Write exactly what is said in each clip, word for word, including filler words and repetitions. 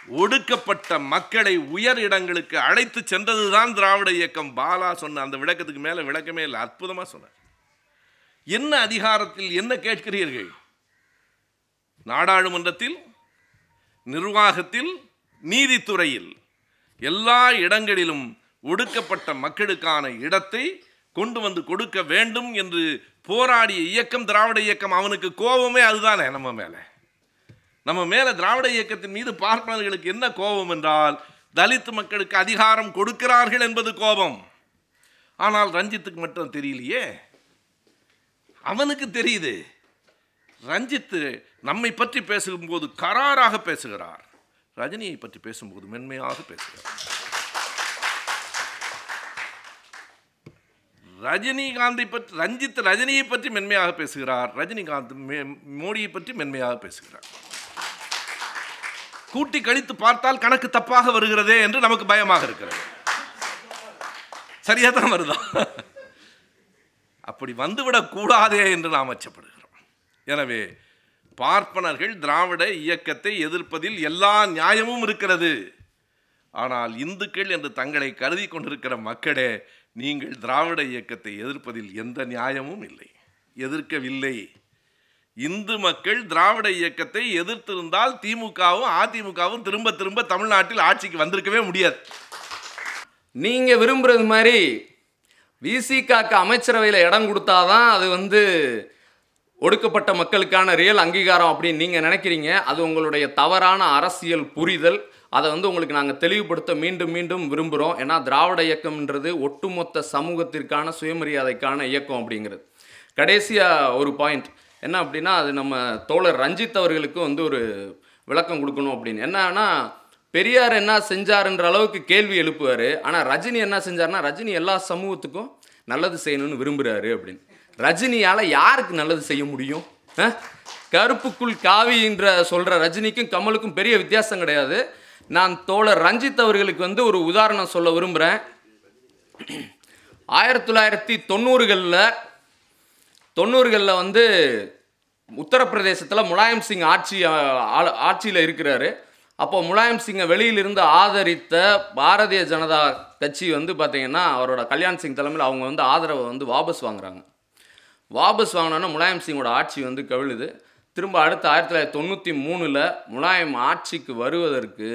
ஒடுக்கப்பட்ட மக்களை உயர் இடங்களுக்கு அழைத்து சென்றதுதான் திராவிட இயக்கம். பாலா சொன்ன அந்த விளக்கத்துக்கு மேலே விளக்கமே இல்லை, அற்புதமாக சொன்னார். என்ன அதிகாரத்தில் என்ன கேட்கிறீர்கள்? நாடாளுமன்றத்தில், நிர்வாகத்தில், நீதித்துறையில் எல்லா இடங்களிலும் ஒடுக்கப்பட்ட மக்களுக்கான இடத்தை கொண்டு வந்து கொடுக்க வேண்டும் என்று போராடிய இயக்கம் திராவிட இயக்கம். அவனுக்கு கோபமே அதுதானே நம்ம மேலே. நம்ம மேலே திராவிட இயக்கத்தின் மீது பார்ப்பனர்களுக்கு என்ன கோபம் என்றால், தலித் மக்களுக்கு அதிகாரம் கொடுக்கிறார்கள் என்பது கோபம். ஆனால் ரஞ்சித்துக்கு மட்டும் தெரியலையே, அவனுக்கு தெரியுது. ரஞ்சித் நம்மை பற்றி பேசும்போது கராராக பேசுகிறார், ரஜினியை பற்றி பேசும்போது மென்மையாக பேசுகிறார். ரஜினிகாந்தை பற்றி ரஞ்சித் ரஜினியை பற்றி மென்மையாக பேசுகிறார், ரஜினிகாந்த் மோடியை பற்றி மென்மையாக பேசுகிறார். கூட்டி கழித்து பார்த்தால் கணக்கு தப்பாக வருகிறதே என்று நமக்கு பயமாக இருக்கிறது. சரியா தான் வருதா? அப்படி வந்துவிடக் கூடாதே என்று நாம் அச்சப்படுகிறோம். எனவே பார்ப்பனர்கள் திராவிட இயக்கத்தை எதிர்ப்பதில் எல்லா நியாயமும் இருக்கிறது. ஆனால் இந்துக்கள் என்று தங்களை கருதி கொண்டிருக்கிற மக்களே, நீங்கள் திராவிட இயக்கத்தை எதிர்ப்பதில் எந்த நியாயமும் இல்லை, எதிர்க்கவில்லை. இந்து மக்கள் திராவிட இயக்கத்தை எதிர்த்திருந்தால் திமுகவும் அதிமுகவும் திரும்ப திரும்ப தமிழ்நாட்டில் ஆட்சிக்கு வந்திருக்கவே முடியாது. நீங்க விரும்புறது மாதிரி விசிகாக்கு அமைச்சரவையில் இடம் கொடுத்தாதான் அது வந்து ஒடுக்கப்பட்ட மக்களுக்கான ரியல் அங்கீகாரம் அப்படின்னு நீங்கள் நினைக்கிறீங்க. அது உங்களுடைய தவறான அரசியல் புரிதல். அதை வந்து உங்களுக்கு நாங்கள் தெளிவுபடுத்த மீண்டும் மீண்டும் விரும்புகிறோம். ஏன்னா திராவிட இயக்கம்ன்றது ஒட்டுமொத்த சமூகத்திற்கான சுயமரியாதைக்கான இயக்கம் அப்படிங்கிறது. கடைசியாக ஒரு பாயிண்ட் என்ன அப்படின்னா, அது நம்ம தோழர் ரஞ்சித் அவர்களுக்கு வந்து ஒரு விளக்கம் கொடுக்கணும் அப்படின்னு. என்னன்னா, பெரியார் என்ன செஞ்சாருன்ற அளவுக்கு கேள்வி எழுப்புவார். ஆனால் ரஜினி என்ன செஞ்சார்னா, ரஜினி எல்லா சமூகத்துக்கும் நல்லது செய்யணும்னு விரும்புகிறாரு அப்படின்னு. ரஜினியால் யாருக்கு நல்லது செய்ய முடியும்? கருப்புக்குள் காவின்ற சொல்கிற ரஜினிக்கும் கமலுக்கும் பெரிய வித்தியாசம் கிடையாது. நான் தோழர் ரஞ்சித் அவர்களுக்கு வந்து ஒரு உதாரணம் சொல்ல விரும்புகிறேன். ஆயிரத்தி தொள்ளாயிரத்தி தொண்ணூறுகளில் தொண்ணூறுகளில் வந்து உத்தரப்பிரதேசத்தில் முலாயம் சிங் ஆட்சி ஆட்சியில் இருக்கிறாரு. அப்போ முலாயம் சிங்கை வெளியிலிருந்து ஆதரித்த பாரதிய ஜனதா கட்சி வந்து பார்த்திங்கன்னா, அவரோட கல்யாண் சிங் தலைமையில் அவங்க வந்து ஆதரவை வந்து வாபஸ் வாங்குறாங்க. வாபஸ் வாங்கினோன்னா முலாயம் சிங்கோட ஆட்சி வந்து கவிழுது. திரும்ப அடுத்து ஆயிரத்தி தொள்ளாயிரத்தி தொண்ணூற்றி மூணில் முலாயம் ஆட்சிக்கு வருவதற்கு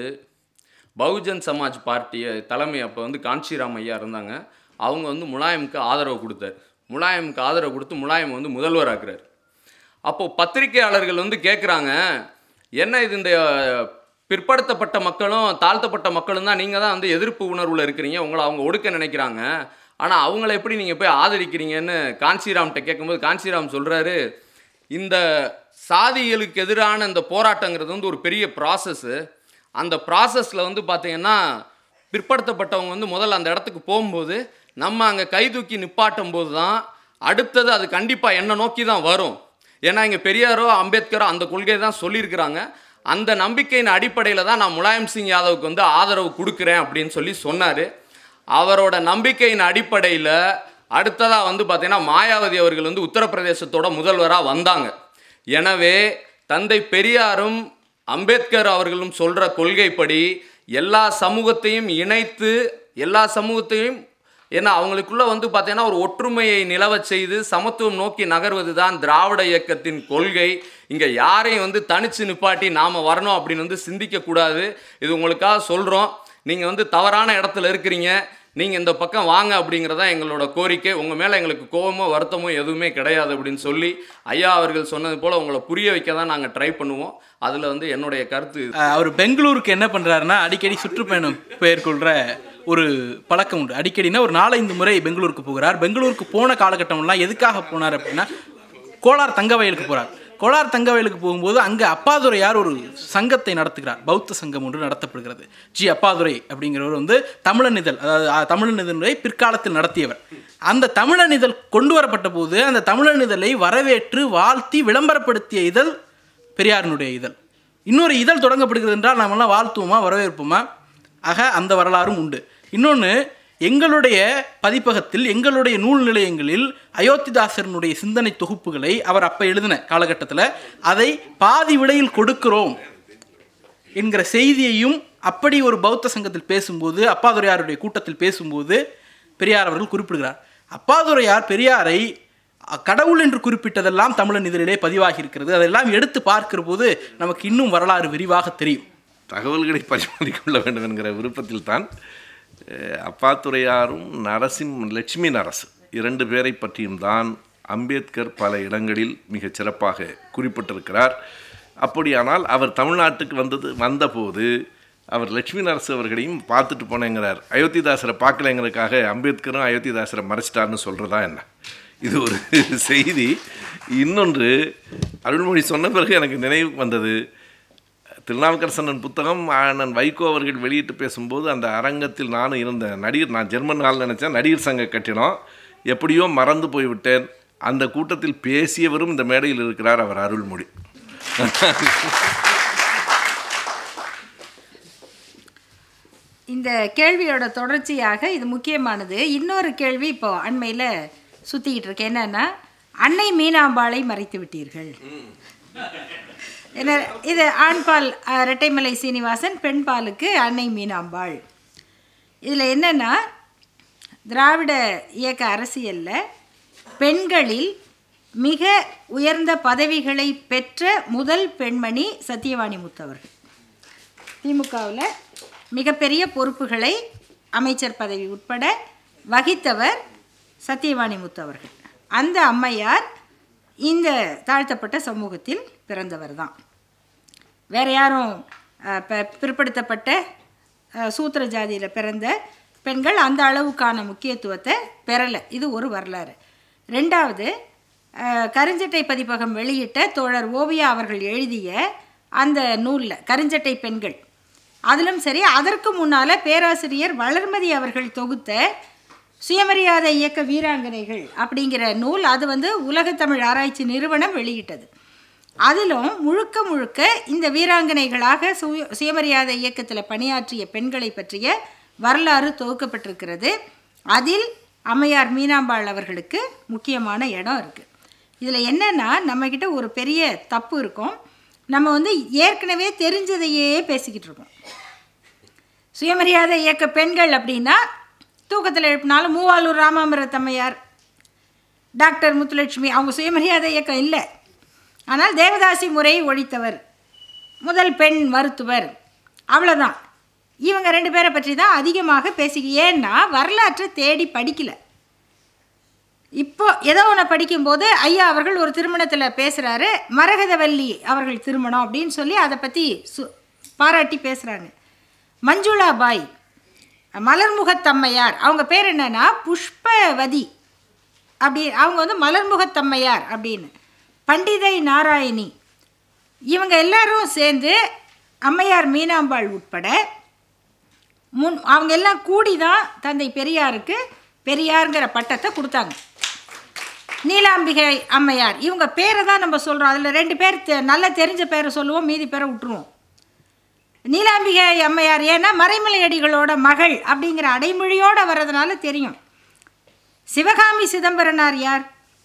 பகுஜன் சமாஜ் பார்ட்டியை தலைமை அப்போ வந்து காஞ்சிராம் ஐயா இருந்தாங்க. அவங்க வந்து முலாயமுக்கு ஆதரவு கொடுத்தார். முலாயமுக்கு ஆதரவு கொடுத்து முலாயம் வந்து முதல்வராக்குறார். அப்போது பத்திரிகையாளர்கள் வந்து கேட்குறாங்க, என்ன இது இந்த பிற்படுத்தப்பட்ட மக்களும் தாழ்த்தப்பட்ட மக்களும் தான் நீங்கள் தான் வந்து எதிர்ப்பு உணர்வில் இருக்கிறீங்க, உங்களை அவங்க ஒடுக்க நினைக்கிறாங்க, ஆனால் அவங்கள எப்படி நீங்கள் போய் ஆதரிக்கிறீங்கன்னு காஞ்சிராம்கிட்ட கேட்கும்போது காஞ்சிராம் சொல்கிறாரு, இந்த சாதிகளுக்கு எதிரான இந்த போராட்டங்கிறது வந்து ஒரு பெரிய ப்ராசஸ்ஸு. அந்த ப்ராசஸில் வந்து பார்த்திங்கன்னா பிற்படுத்தப்பட்டவங்க வந்து முதல்ல அந்த இடத்துக்கு போகும்போது நம்ம அங்கே கை தூக்கி நிப்பாட்டும் போது தான் அடுத்தது அது கண்டிப்பாக என்ன நோக்கி தான் வரும். ஏன்னா இங்கே பெரியாரோ அம்பேத்கரோ அந்த கொள்கையை தான் சொல்லியிருக்கிறாங்க. அந்த நம்பிக்கையின் அடிப்படையில் தான் நான் முலாயம் சிங் யாதவுக்கு வந்து ஆதரவு கொடுக்குறேன் அப்படின்னு சொல்லி சொன்னார். அவரோட நம்பிக்கையின் அடிப்படையில் அடுத்ததாக வந்து பார்த்திங்கன்னா மாயாவதி அவர்கள் வந்து உத்தரப்பிரதேசத்தோட முதல்வராக வந்தாங்க. எனவே தந்தை பெரியாரும் அம்பேத்கர் அவர்களும் சொல்கிற கொள்கைப்படி எல்லா சமூகத்தையும் இணைத்து எல்லா சமூகத்தையும் ஏன்னா அவங்களுக்குள்ளே வந்து பார்த்தீங்கன்னா ஒரு ஒற்றுமையை நிலவ செய்து சமத்துவம் நோக்கி நகர்வது தான் திராவிட இயக்கத்தின் கொள்கை. இங்கே யாரையும் வந்து தனிச்சு நிப்பாட்டி நாம் வரணும் அப்படின்னு வந்து சிந்திக்கக்கூடாது. இது உங்களுக்காக சொல்கிறோம். நீங்கள் வந்து தவறான இடத்துல இருக்கிறீங்க, நீங்கள் இந்த பக்கம் வாங்க அப்படிங்கிறதா எங்களோட கோரிக்கை. உங்கள் மேலே எங்களுக்கு கோபமோ வருத்தமோ எதுவுமே கிடையாது அப்படின்னு சொல்லி ஐயா அவர்கள் சொன்னது போல் உங்களை புரிய வைக்க தான் நாங்கள் ட்ரை பண்ணுவோம். அதில் வந்து என்னுடைய கருத்து, அவர் பெங்களூருக்கு என்ன பண்ணுறாருன்னா அடிக்கடி சுற்றுப்பயணம் பெயர்கொள்கிற ஒரு பழக்கம் உண்டு. அடிக்கடினா ஒரு நாலஞ்சு முறை பெங்களூருக்கு போகிறார். பெங்களூருக்கு போன காலகட்டம்லாம் எதுக்காக போனார் அப்படின்னா, கோலார் தங்கவயலுக்கு போகிறார். கோலார் தங்கவயலுக்கு போகும்போது அங்கே அப்பாதுரையார் ஒரு சங்கத்தை நடத்துகிறார். பௌத்த சங்கம் ஒன்று நடத்தப்படுகிறது. ஜி அப்பாதுரை அப்படிங்கிறவர் வந்து தமிழனிதழ், அதாவது தமிழனிதழை பிற்காலத்தில் நடத்தியவர். அந்த தமிழனிதழ் கொண்டு வரப்பட்ட போது அந்த தமிழனிதழை வரவேற்று வாழ்த்தி விளம்பரப்படுத்திய இதழ் பெரியாரினுடைய இதழ். இன்னொரு இதழ் தொடங்கப்படுகிறது என்றால் நம்மளாம் வாழ்த்துவோமா வரவேற்போமா? ஆக அந்த வரலாறும் உண்டு. இன்னொன்று, எங்களுடைய பதிப்பகத்தில் எங்களுடைய நூல் நிலையங்களில் அயோத்திதாசனுடைய சிந்தனை தொகுப்புகளை அவர் அப்போ எழுதின காலகட்டத்தில் அதை பாதி விலையில் கொடுக்கிறோம் என்கிற செய்தியையும் அப்படி ஒரு பௌத்த சங்கத்தில் பேசும்போது, அப்பாதுரையாருடைய கூட்டத்தில் பேசும்போது பெரியார் அவர்கள் குறிப்பிடுகிறார். அப்பாதுரையார் பெரியாரை கடவுள் என்று குறிப்பிட்டதெல்லாம் தமிழன் இதழிலே பதிவாகி இருக்கிறது. அதெல்லாம் எடுத்து பார்க்கிற போது நமக்கு இன்னும் வரலாறு விரிவாக தெரியும். தகவல்களை பரிமாறிக்கொள்ள வேண்டும் என்கிற விருப்பத்தில் தான் அப்பாத்துரையாரும் நரசிம் லட்சுமி நரசு இரண்டு பேரை பற்றியும் தான் அம்பேத்கர் பல இடங்களில் மிகச் சிறப்பாக குறிப்பிட்டிருக்கிறார். அப்படியானால் அவர் தமிழ்நாட்டுக்கு வந்தது வந்தபோது அவர் லட்சுமி நரசு அவர்களையும் பார்த்துட்டு போனேங்கிறார். அயோத்திதாசரை பார்க்கலைங்கிறதுக்காக அம்பேத்கரும் அயோத்திதாசரை மறைச்சிட்டார்னு சொல்கிறதா என்ன? இது ஒரு செய்தி. இன்னொன்று, அருள்மொழி சொன்ன பிறகு எனக்கு நினைவுக்கு வந்தது, திருநாவுக்கரசன் புத்தகம் அண்ணன் வைகோ அவர்கள் வெளியிட்டு பேசும்போது அந்த அரங்கத்தில் நானும் இருந்தேன். நடிகர், நான் ஜெர்மன் நாள் நினச்சேன், நடிகர் சங்க கட்டினோம், எப்படியோ மறந்து போய்விட்டேன். அந்த கூட்டத்தில் பேசியவரும் இந்த மேடையில் இருக்கிறார், அவர் அருள்மொழி. இந்த கேள்வியோட தொடர்ச்சியாக இது முக்கியமானது. இன்னொரு கேள்வி இப்போ அண்மையில் சுற்றிக்கிட்டு இருக்கு. என்னன்னா, அன்னை மீனாம்பாளை மறைத்து விட்டீர்கள். என்ன இது? ஆண்பால் ரெட்டைமலை சீனிவாசன், பெண்பாலுக்கு அன்னை மீனாம்பாள். இதில் என்னென்னா, திராவிட இயக்க அரசியலில் பெண்களில் மிக உயர்ந்த பதவிகளை பெற்ற முதல் பெண்மணி சத்தியவாணி முத்தவர்கள். திமுகவில் மிகப்பெரிய பொறுப்புகளை, அமைச்சர் பதவி உட்பட வகித்தவர் சத்தியவாணி முத்தவர்கள். அந்த அம்மையார் இந்த தாழ்த்தப்பட்ட சமூகத்தில் பிறந்தவர் தான். வேறு யாரும் பிற்படுத்தப்பட்ட சூத்திர ஜாதியில் பிறந்த பெண்கள் அந்த அளவுக்கான முக்கியத்துவத்தை பெறலை. இது ஒரு வரலாறு. ரெண்டாவது, கருஞ்சட்டை பதிப்பகம் வெளியிட்ட தோழர் ஓவியா அவர்கள் எழுதிய அந்த நூலில் கருஞ்சட்டை பெண்கள், அதிலும் சரி, அதற்கு முன்னால் பேராசிரியர் வளர்மதி அவர்கள் தொகுத்த சுயமரியாதை இயக்க வீராங்கனைகள் அப்படிங்கிற நூல், அது வந்து உலகத்தமிழ் ஆராய்ச்சி நிறுவனம் வெளியிட்டது. அதிலும் முழுக்க முழுக்க இந்த வீராங்கனைகளாக சுய சுயமரியாதை இயக்கத்தில் பணியாற்றிய பெண்களை பற்றிய வரலாறு தொகுக்கப்பட்டிருக்கிறது. அதில் அம்மையார் மீனாம்பாள் அவர்களுக்கு முக்கியமான இடம் இருக்குது. இதில் என்னென்னா, நம்மக்கிட்ட ஒரு பெரிய தப்பு இருக்கும். நம்ம வந்து ஏற்கனவே தெரிஞ்சதையே பேசிக்கிட்டு இருக்கோம். சுயமரியாதை இயக்க பெண்கள் அப்படின்னா தூக்கத்தில் எழுப்பினாலும் மூவாலூர் ராமாமிரத்தம்மையார், டாக்டர் முத்துலட்சுமி, அவங்க சுயமரியாதை இயக்கம் இல்லை. ஆனால் தேவதாசி முறையை ஒழித்தவர், முதல் பெண் மருத்துவர், அவ்வளோதான். இவங்க ரெண்டு பேரை பற்றி தான் அதிகமாக பேசி. ஏன்னா வரலாற்றை தேடி படிக்கலை. இப்போ ஏதோ ஒன்று படிக்கும்போது ஐயா அவர்கள் ஒரு திருமணத்தில் பேசுகிறாரு, மரகதவல்லி அவர்கள் திருமணம் அப்படின்னு சொல்லி அதை பற்றி சு பாராட்டி பேசுகிறாங்க. மஞ்சுளா பாய், மலர்முகத்தம்மையார், அவங்க பேர் என்னன்னா புஷ்பவதி அப்படி, அவங்க வந்து மலர்முகத்தம்மையார் அப்படின்னு. பண்டிதை நாராயணி, இவங்க எல்லாரும் சேர்ந்து அம்மையார் மீனாம்பாள் உட்பட முன் அவங்க எல்லாம் கூடி தான் தந்தை பெரியாருக்கு பெரியாருங்கிற பட்டத்தை கொடுத்தாங்க. நீலாம்பிகை அம்மையார், இவங்க பேரை தான் நம்ம சொல்கிறோம். அதில் ரெண்டு பேர் நல்லா தெரிஞ்ச பேரை சொல்லுவோம், மீதி பேரை விட்டுருவோம். நீலாம்பிகை அம்மையார் ஏன்னா மறைமலை அடிகளோட மகள் அப்படிங்கிற அடைமொழியோடு வர்றதுனால தெரியும். சிவகாமி சிதம்பரனார் யார்?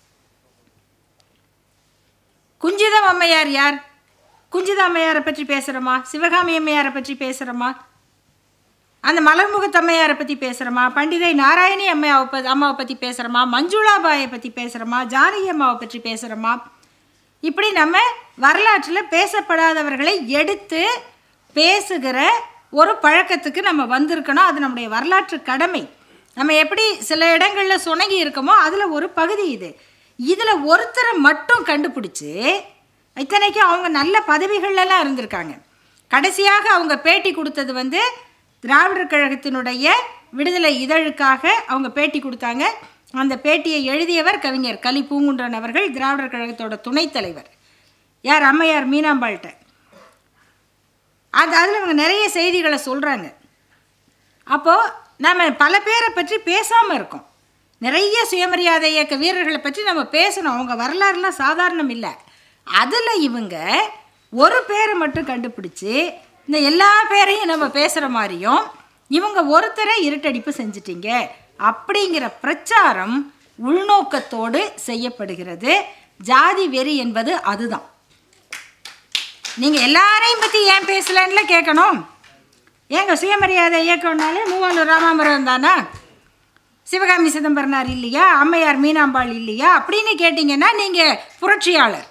குஞ்சிதம் அம்மையார் யார்? குஞ்சித அம்மையாரை பற்றி பேசுகிறோமா? சிவகாமி அம்மையாரை பற்றி பேசுகிறோமா? அந்த மலர்முகத்தம்மையாரை பற்றி பேசுகிறோமா? பண்டிதை நாராயணி அம்மையாவை ப அம்மாவை பற்றி பேசுகிறோமா? மஞ்சுளாபாயை பற்றி பேசுகிறோமா? ஜானகி அம்மாவை பற்றி பேசுகிறோமா? இப்படி நம்ம வரலாற்றில் பேசப்படாதவர்களை எடுத்து பேசுகிற ஒரு பழக்கத்துக்கு நம்ம வந்திருக்கணும். அது நம்முடைய வரலாற்று கடமை. நம்ம எப்படி சில இடங்களில் சுணங்கி இருக்கோமோ அதில் ஒரு பகுதி இது. இதில் ஒருத்தரை மட்டும் கண்டுபிடிச்சி, இத்தனைக்கும் அவங்க நல்ல பதவிகள்லாம் இருந்திருக்காங்க. கடைசியாக அவங்க பேட்டி கொடுத்தது வந்து திராவிடர் கழகத்தினுடைய விடுதலை இதழுக்காக அவங்க பேட்டி கொடுத்தாங்க. அந்த பேட்டியை எழுதியவர் கவிஞர் கலி பூங்குன்றன் அவர்கள், திராவிடர் கழகத்தோட துணைத் தலைவர். யார்? அம்மையார் மீனாம்பாள்கிட்ட. அது அதில் அவங்க நிறைய செய்திகளை சொல்கிறாங்க. அப்போது நம்ம பல பேரை பற்றி பேசாமல் இருக்கோம். நிறைய சுயமரியாதை இயக்க வீரர்களை பற்றி நம்ம பேசணும். அவங்க வரலாறுலாம் சாதாரணம் இல்லை. அதில் இவங்க ஒரு பேரை மட்டும் கண்டுபிடிச்சி இந்த எல்லா பேரையும் நம்ம பேசுகிற மாதிரியும் இவங்க ஒருத்தரை இருட்டடிப்பு செஞ்சிட்டிங்க அப்படிங்கிற பிரச்சாரம் உள்நோக்கத்தோடு செய்யப்படுகிறது. ஜாதி வெறி என்பது அதுதான். நீங்கள் எல்லாரையும் பற்றி ஏன் பேசலன்னு கேட்கணும். ஏங்க சுயமரியாதை இயக்கம்னாலே மூவாலூர் ராமாமிர்தம் தானா? சிவகாமி சிதம்பரனார் இல்லையா? அம்மையார் மீனாம்பாள் இல்லையா? அப்படின்னு கேட்டிங்கன்னா நீங்கள் புரட்சியாளர்.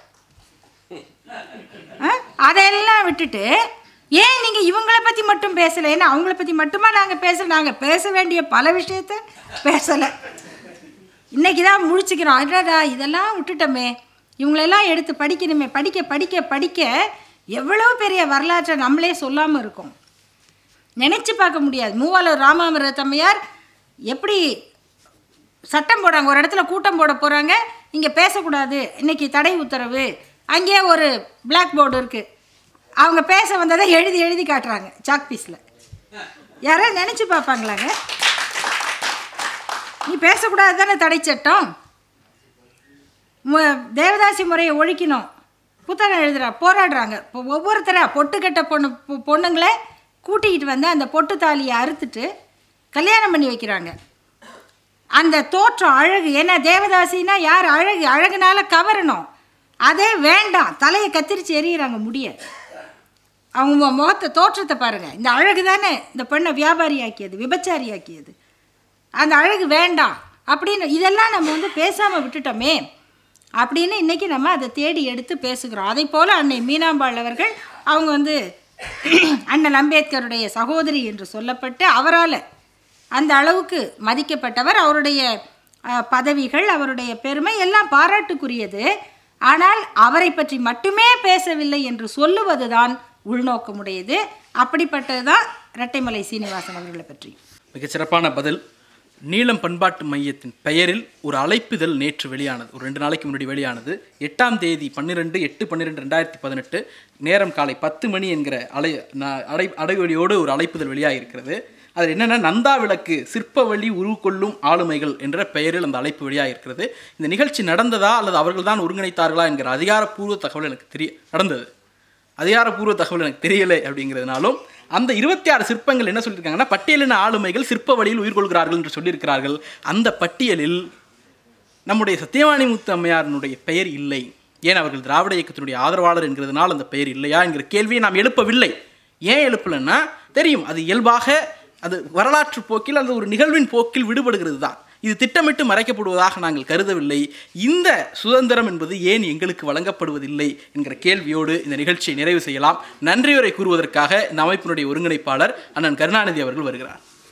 அதெல்லாம் விட்டுட்டு ஏன் நீங்கள் இவங்கள பற்றி மட்டும் பேசலை? ஏன்னா அவங்கள பற்றி மட்டுமா நாங்கள் பேசலை? நாங்கள் பேச வேண்டிய பல விஷயத்த பேசலை. இன்றைக்கி தான் முழிச்சுக்கிறோம். அடடா இதெல்லாம் விட்டுட்டோமே, இவங்களெல்லாம் எடுத்து படிக்கணுமே. படிக்க படிக்க படிக்க எவ்வளோ பெரிய வரலாற்றை நம்மளே சொல்லாமல் இருக்கோம். நினச்சி பார்க்க முடியாது. மூவாலூர் ராமாமிர்தம்மையார் எப்படி சட்டம் போடுறாங்க, ஒரு இடத்துல கூட்டம் போட போகிறாங்க, இங்கே பேசக்கூடாது, இன்றைக்கி தடை உத்தரவு, அங்கேயே ஒரு பிளாக் போர்டு இருக்குது, அவங்க பேச வந்ததை எழுதி எழுதி காட்டுறாங்க சாக் பீஸில். யாராவது நினச்சி பார்ப்பாங்களாங்க? நீ பேசக்கூடாது தானே தடை சட்டம். தேவதாசி முறையை ஒழிக்கணும், புத்தகம் எழுதுறா போராடுறாங்க. இப்போ ஒவ்வொருத்தராக பொட்டு கட்ட பொண்ணு பொண்ணுங்களே கூட்டிக்கிட்டு வந்து அந்த பொட்டு தாலியை அறுத்துட்டு கல்யாணம் பண்ணி வைக்கிறாங்க. அந்த தோற்றம் அழகு. ஏன்னா தேவதாசின்னா யார்? அழகு. அழகுனால கவரணும். அதே வேண்டாம், தலையை கத்திரிச்சு எறிகிறாங்க முடிய. அவங்க முகத்தை தோற்றத்தை பாருங்கள். இந்த அழகு தானே இந்த பெண்ணை வியாபாரி ஆக்கியது, விபச்சாரி ஆக்கியது. அந்த அழகு வேண்டாம் அப்படின்னு இதெல்லாம் நம்ம வந்து பேசாமல் விட்டுட்டோமே அப்படின்னு இன்றைக்கி நம்ம அதை தேடி எடுத்து பேசுகிறோம். அதே போல் அன்னை மீனாம்பாள் அவர்கள் அவங்க வந்து அண்ணல் அம்பேத்கருடைய சகோதரி என்று சொல்லப்பட்டு அவரால் அந்த அளவுக்கு மதிக்கப்பட்டவர். அவருடைய பதவிகள், அவருடைய பெருமை எல்லாம் பாராட்டுக்குரியது. ஆனால் அவரை பற்றி மட்டுமே பேசவில்லை என்று சொல்லுவது தான் உள்நோக்கமுடையது. அப்படிப்பட்டது தான் இரட்டைமலை சீனிவாசன் அவர்களை பற்றி. மிகச்சிறப்பான பதில். நீளம் பண்பாட்டு மையத்தின் பெயரில் ஒரு அழைப்பிதழ் நேற்று வெளியானது, ஒரு ரெண்டு நாளைக்கு முன்னாடி வெளியானது. எட்டாம் தேதி பன்னிரெண்டு எட்டு பன்னிரெண்டு ரெண்டாயிரத்தி பதினெட்டு நேரம் காலை பத்து மணி என்கிற அலை அடை அடைவெளியோடு ஒரு அழைப்புதழ் வெளியாகிருக்கிறது. அதில் என்னென்னா, நந்தா விளக்கு சிற்பவழி உருவொள்ளும் ஆளுமைகள் என்ற பெயரில் அந்த அழைப்பு வெளியாகிருக்கிறது. இந்த நிகழ்ச்சி நடந்ததா அல்லது அவர்கள் தான் ஒருங்கிணைத்தார்களா என்கிற அதிகாரப்பூர்வ தகவல் எனக்கு தெரிய நடந்தது அதிகாரப்பூர்வ தகவல் எனக்கு தெரியலை. அப்படிங்கிறதுனாலும் அந்த இருபத்தி ஆறு சிற்பங்கள் என்ன சொல்லியிருக்காங்கன்னா, பட்டியலின ஆளுமைகள் சிற்ப வழியில் உயிர் கொள்கிறார்கள் என்று சொல்லியிருக்கிறார்கள். அந்த பட்டியலில் நம்முடைய சத்தியவாணி முத்து அம்மையாரினுடைய பெயர் இல்லை. ஏன்? அவர்கள் திராவிட இயக்கத்தினுடைய ஆதரவாளர் என்கிறதுனால் அந்த பெயர் இல்லையா என்கிற கேள்வியை நாம் எழுப்பவில்லை. ஏன் எழுப்பலைன்னா, தெரியும் அது இயல்பாக அது வரலாற்று போக்கில் அல்லது ஒரு நிகழ்வின் போக்கில் விடுபடுகிறது தான். இது திட்டமிட்டு மறைக்கப்படுவதாக நாங்கள் கருதவில்லை. இந்த சுதந்திரம் என்பது ஏன் எங்களுக்கு வழங்கப்படுவதில்லை என்கிற கேள்வியோடு இந்த நிகழ்ச்சியை நிறைவு செய்யலாம். நன்றியுரை கூறுவதற்காக இந்த அமைப்பினுடைய ஒருங்கிணைப்பாளர் அண்ணன் கருணாநிதி அவர்கள் வருகிறார்.